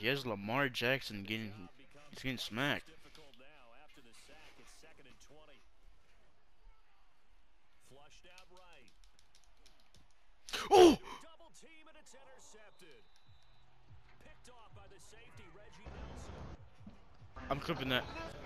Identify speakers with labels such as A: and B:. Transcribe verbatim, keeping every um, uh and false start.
A: He has Lamar Jackson getting, he's getting smacked. Oh!
B: Double team and it's intercepted. Picked off by the safety Reggie Nelson.
A: I'm clipping that.